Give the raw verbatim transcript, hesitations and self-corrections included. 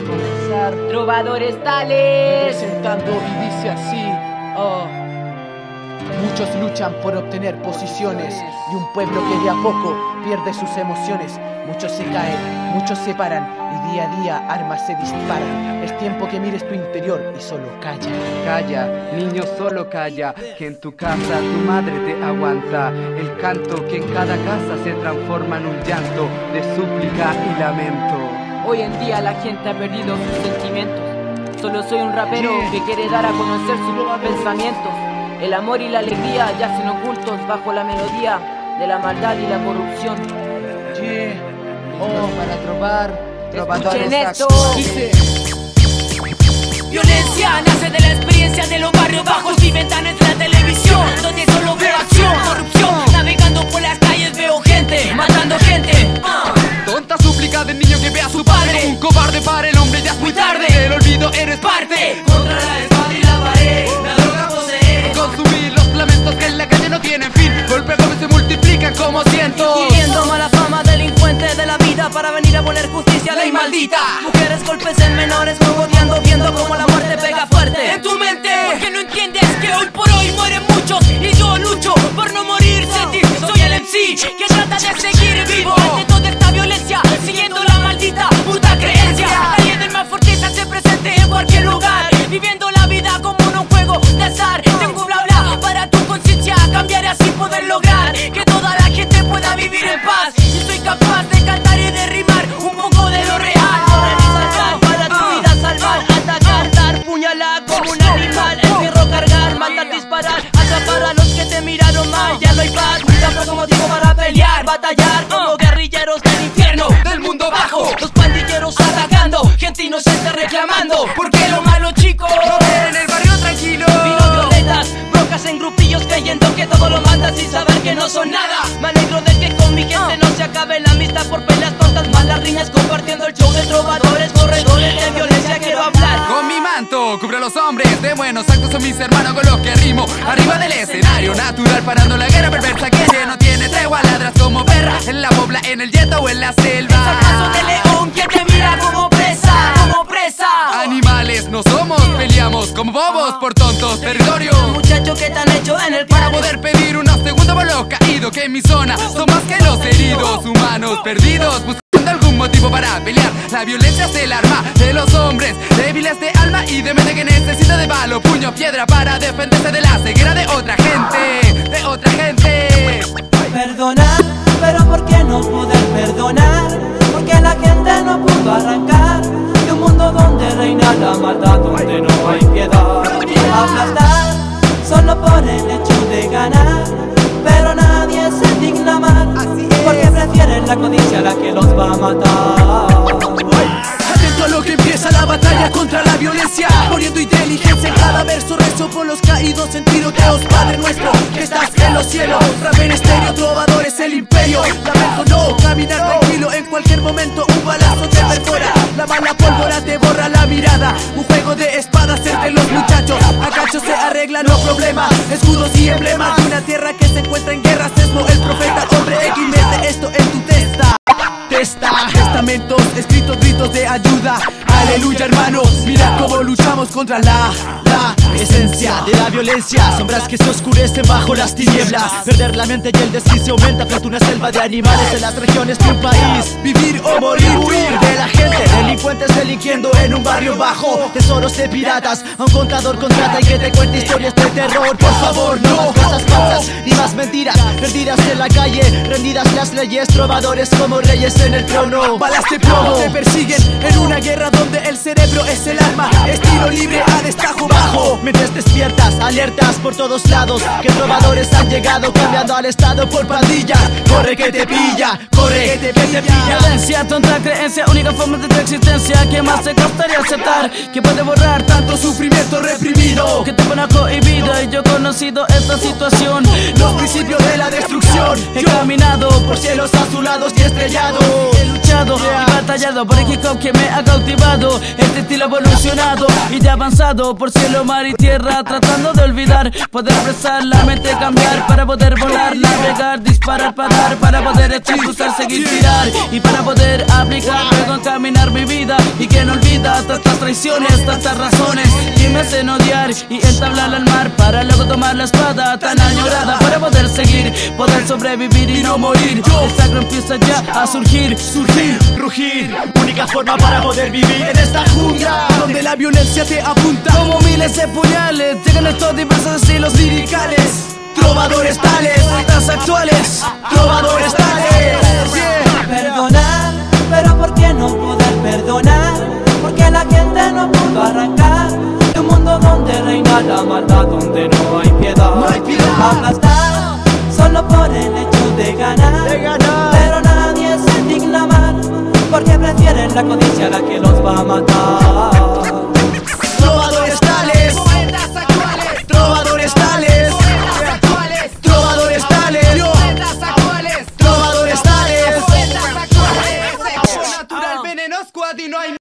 comenzar. Trovadores tales. Presentando y dice así. Oh. Muchos luchan por obtener posiciones y un pueblo que de a poco pierde sus emociones. Muchos se caen, muchos se paran y día a día armas se disparan. Es tiempo que mires tu interior y solo calla. Calla, niño, solo calla, que en tu casa tu madre te aguanta. El canto que en cada casa se transforma en un llanto de súplica y lamento. Hoy en día la gente ha perdido sus sentimientos. Solo soy un rapero que quiere dar a conocer sus pensamientos. El amor y la alegría yacen ocultos bajo la melodía de la maldad y la corrupción. Yeah. Oh, para trovar, trovadores esto. Dice. Violencia nace de la experiencia de los barrios bajos y ventanas de la televisión, donde solo veo acción, corrupción. Navegando por las calles veo gente, matando gente. uh. Tonta súplica del niño que ve a su padre. Un cobarde para el hombre, ya es muy tarde. El olvido eres parte. Contra la espada y la pared, la droga posee. Consumir los lamentos que en la calle no tienen fin. Golpe a golpe se multiplican como cientos. Queriendo mala fama, delincuente de la vida, para venir a poner justicia, ley maldita. Mujeres, golpes en menores, mogoteando, viendo como la muerte pega fuerte en tu mente. Porque no entiendes que hoy por hoy mueren muchos y yo lucho por no morir. Sentir, soy el M C que trata de seguir vivo ante toda esta violencia, siguiendo la maldita puta creencia. La ley del más fuerte se hace presente en cualquier lugar, viviendo la vida como en un juego de azar. Tengo bla bla para tu conciencia cambiar y así poder lograr que toda la gente pueda vivir en paz. Y soy capaz de cantar y de rimar un poco de lo real. Correr y saltar para tu vida salvar, atacar, dar puñalada como un animal, el fierro cargar, matar, disparar, atrapar a los que te miraron mal. Ya no hay paz, tampoco motivo para pelear, batallar como guerrilleros del infierno, del mundo bajo. Los pandilleros atacando, gente inocente reclamando, porque lo malo, chicos, en el barrio tranquilo. Vino violetas, brocas en grupillos creyendo que todo lo mandan sin saber que no son nada. Me alegro de que con mi gente no se acabe la amistad por peleas tontas, malas riñas, compartiendo el show de trovadores, corredores de violencia. Quiero hablar con mi manto, cubro a los hombres de buenos actos, son mis hermanos con los que rimo. Arriba del escenario natural, parando la guerra perversa que no tiene tregua. Ladras como perra, en la bobla, en el yeto o en la selva. Es el caso de león que te mira como presa, como presa. Animales no somos, peleamos como bobos por tontos territorios. Muchacho que te han hecho en el para poder pedir unos segundos por los caídos que en mi zona son más que los heridos, humanos perdidos buscando algún motivo para pelear. La violencia es el arma de los hombres débiles de alma y de mente que necesita de palo, puño, piedra para defenderse de la ceguera de otra gente, de otra gente. Perdonar, pero ¿por qué no poder perdonar? Porque la gente no pudo arrancar de un mundo donde reina la maldad, donde no hay piedad. Aplastar solo por el hecho de ganar, pero nadie se digna amar, porque prefieren la codicia a la que los va a matar. Atento a lo que empieza la batalla contra la violencia, poniendo inteligencia en cada verso. Rezo por los caídos en tiroteos, Padre nuestro que estás en los cielos. Rap en estéreo, trovadores el imperio. Lamento no, caminar tranquilo, en cualquier momento un balazo te perfora. La bala pólvora te borra la mirada, un juego de espadas entre los muchachos. A cachos se arreglan los problemas, escudos y emblemas de una tierra que se encuentra en guerra. Sesmo el profeta, hombre X, mete esto en tu testa. Testa, testamentos, escritos gritos de ayuda. Aleluya hermanos, mira cómo luchamos contra la, la esencia de la violencia. Sombras que se oscurecen bajo las tinieblas. Perder la mente y el desquicio aumenta frente a una selva de animales en las regiones de un país. Vivir o morir, huir de la gente. Delincuentes delinquiendo en un barrio bajo. Tesoros de piratas, a un contador contrata y que te cuente historias de terror. Por favor, no más cosas falsas ni más mentiras. Perdidas en la calle, rendidas las leyes. Trovadores como reyes en el trono. Balas de plomo te persiguen en una guerra donde el cerebro es el arma. Estilo libre a destajo bajo. Mentes despiertas, alertas por todos lados, que trovadores han llegado cambiando al estado por pandillas. Corre que te pilla, corre que te pilla. Violencia, tonta creencia, única forma de tu existencia. ¿Qué más te costaría aceptar? Que puede borrar tanto sufrimiento reprimido que te pone cohibido. Y yo he conocido esta situación, los principios de la destrucción. He caminado por cielos azulados y estrellados. He luchado y batallado por el hip hop que me ha cautivado. Este estilo evolucionado y de avanzado por cielo, mar y tierra, tratando de olvidar, poder expresar la mente, cambiar para poder volar, navegar, disparar, parar para poder expulsarse seguir tirar y para poder aplicar, luego encaminar mi vida. Y que no olvida tantas traiciones, tantas razones que me hacen odiar y entablar al mar para luego tomar la espada tan añorada para poder seguir, poder sobrevivir y no morir. El sacro empieza ya a surgir, surgir, rugir, única forma para poder vivir en esta jungla donde la violencia te apunta como miles de puñales. Llegan estos diversos estilos liricales, trovadores tales, estas actuales, trovadores tales. Yeah. Perdonar, pero ¿por qué no poder perdonar? Porque la gente no pudo arrancar de un mundo donde reina la maldad, donde no hay piedad, no hay piedad. Aplastar solo por el hecho de ganar, de ganar. Pero nadie se digna amar, porque prefieren la codicia la que los va a matar. Trovadores tales, Poetas actuales, trovadores tales, poetas actuales, trovadores tales, poetas actuales, trovadores tales. poetas actuales. Sexo natural, veneno squad y no hay